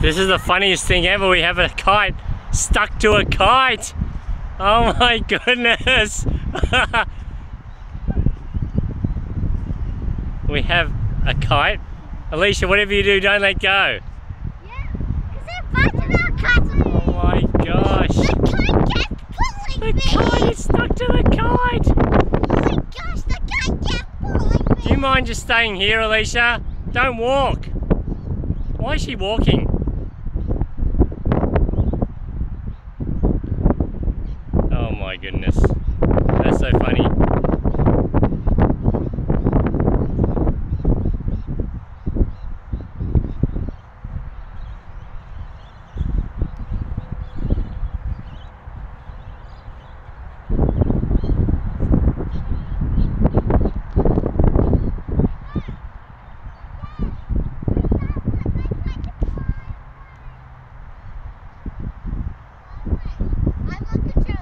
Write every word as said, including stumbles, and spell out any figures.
This is the funniest thing ever. We have a kite stuck to a kite. Oh my goodness. We have a kite. Alicia, whatever you do, don't let go. Yeah, because they're biting our kite. Oh my gosh. The kite kept pulling The me. kite is stuck to the kite. Oh my gosh, the kite kept pulling me. Do you mind just staying here, Alicia? Don't walk. Why is she walking? Oh my goodness. That's so funny. I'm not controlling.